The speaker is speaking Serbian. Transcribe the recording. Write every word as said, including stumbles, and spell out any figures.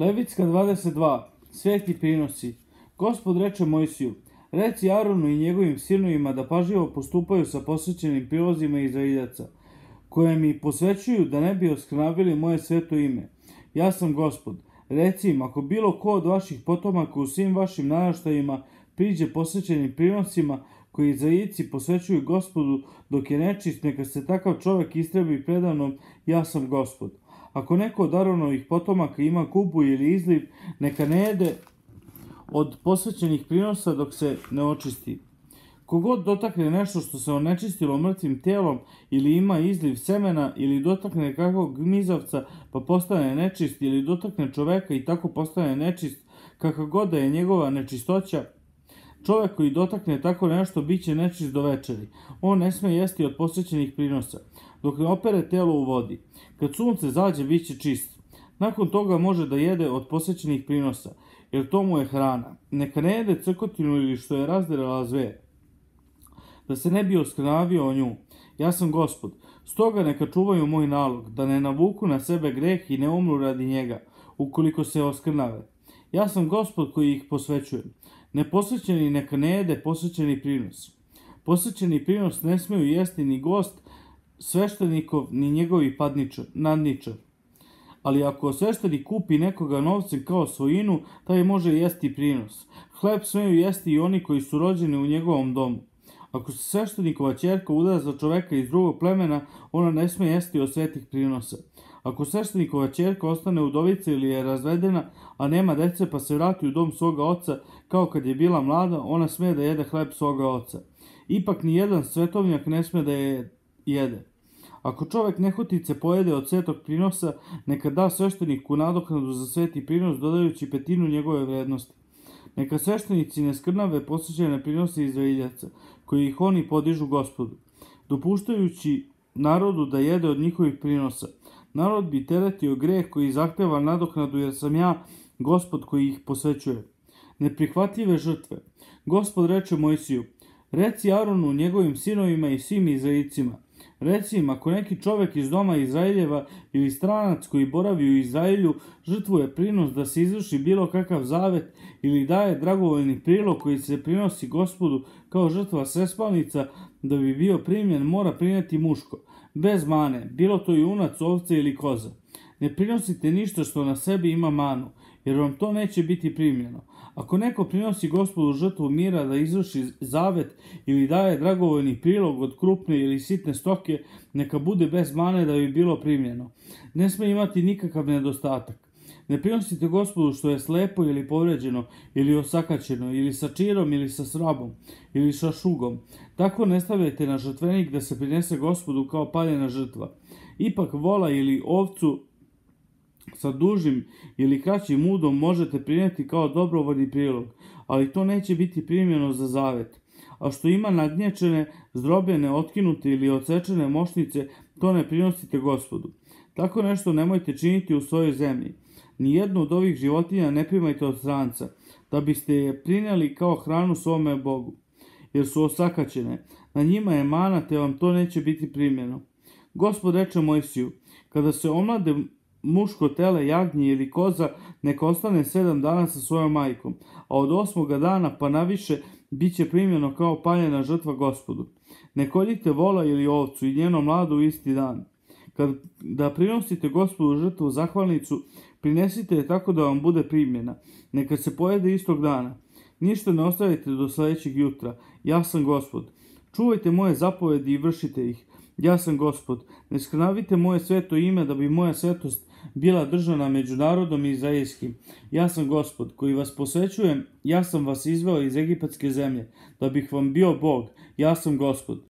Levitska dvadeset dva. Sveti prinosi. Gospod reče Mojsiju: reci Aronu i njegovim sinovima da pažljivo postupaju sa posvećenim prilozima Izraeljaca, koje mi posvećuju da ne bi oskrnavili moje sveto ime. Ja sam Gospod. Reci im, ako bilo ko od vaših potomaka u svim vašim naraštajima priđe posvećenim prinosima koji Izraeljici posvećuju Gospodu dok je nečist, neka se takav čovjek istrebi predanom, ja sam Gospod. Ako neko od Aronovih potomaka ima kubu ili izliv, neka ne jede od posvećenih prinosa dok se ne očisti. Kogod dotakne nešto što se onečistilo mrtvim tijelom ili ima izliv semena ili dotakne kakvog gmizavca pa postane nečist ili dotakne čoveka i tako postane nečist, kakva god da je njegova nečistoća, čovjek koji dotakne tako nešto bit će nečist do večeri. On ne sme jesti od posvećenih prinosa, dok ne opere telo u vodi. Kad sunce zađe, bit će čist. Nakon toga može da jede od posvećenih prinosa, jer to mu je hrana. Neka ne jede crkotinu ili što je razderala zver, da se ne bi oskrnavio o nju. Ja sam Gospod. Stoga neka čuvaju moj nalog, da ne navuku na sebe greh i ne umru radi njega, ukoliko se oskrnave. Ja sam Gospod koji ih posvećujem. Neposvećeni neka ne jede posvećeni prinos. Posvećeni prinos ne smeju jesti ni gost, sveštenikov, ni njegovi padničar, nadničar. Ali ako sveštenik kupi nekoga novcem kao svojinu, taj može jesti prinos. Hleb smeju jesti i oni koji su rođeni u njegovom domu. Ako se sveštenikova ćerka uda za čoveka iz drugog plemena, ona ne sme jesti od svetih prinosa. Ako sveštenikova ćerka ostane udovica ili je razvedena, a nema dece pa se vrati u dom svoga oca kao kad je bila mlada, ona sme da jede hleb svoga oca. Ipak ni jedan svetovnjak ne sme da je jede. Ako čovek nehotice pojede od svetog prinosa, neka da svešteniku nadoknadu za sveti prinos dodajući petinu njegove vrednosti. Neka sveštenici ne skrnave posvećene prinose Izraeljaca, koji ih oni podižu Gospodu, dopuštajući narodu da jede od njihovih prinosa. Narod bi teretio greh koji zahteva nadoknadu, jer sam ja Gospod koji ih posvećuje. Neprihvatljive žrtve. Gospod reče Mojsiju: reci Aronu, njegovim sinovima i svim Izraeljcima: reci im, ako neki čovek iz doma Izraeljeva ili stranac koji boravi u Izraelju žrtvuje prinos da se izvrši bilo kakav zavet ili daje dragovoljni prilog koji se prinosi Gospodu kao žrtva svespalnica da bi bio primljen, mora prineti muško, bez mane, bilo to junac, ovce ili koza. Ne prinosite ništa što na sebi ima manu, jer vam to neće biti primljeno. Ako neko prinosi Gospodu žrtvu mira da izvrši zavet ili daje dragovoljni prilog od krupne ili sitne stoke, neka bude bez mane da bi bilo primljeno. Ne sme imati nikakav nedostatak. Ne prinosite Gospodu što je slepo ili povređeno, ili osakaćeno, ili sa čirom, ili sa srabom, ili sa šugom. Tako ne stavljajte na žrtvenik da se prinese Gospodu kao paljena žrtva. Ipak vola ili ovcu sa dužim ili kraćim udom možete prineti kao dobrovoljni prilog, ali to neće biti primljeno za zavet. A što ima nagnječene, zdrobljene, otkinute ili odsečene mošnice, to ne prinosite Gospodu. Tako nešto nemojte činiti u svojoj zemlji. Nijednu od ovih životinja ne primajte od stranca, da biste je prinijeli kao hranu svome Bogu, jer su osakaćene. Na njima je mana, te vam to neće biti primljeno. Gospod reče Mojsiju: kada se omlade muško tele jagnji ili koza, neka ostane sedam dana sa svojom majkom, a od osmoga dana pa naviše bit će primljeno kao paljena žrtva Gospodu. Ne koljite vola ili ovcu i njeno mlado u isti dan. Kad da prinosite Gospodu žrtvu zahvalnicu, prinesite je tako da vam bude primljena. Neka se pojede istog dana. Ništa ne ostavite do sledećeg jutra. Ja sam Gospod. Čuvajte moje zapovedi i vršite ih. Ja sam Gospod. Ne skrnavite moje sveto ime da bi moja svetost bila držana među narodom izraelskim. Ja sam Gospod koji vas posvećujem. Ja sam vas izveo iz egipatske zemlje da bih vam bio Bog. Ja sam Gospod.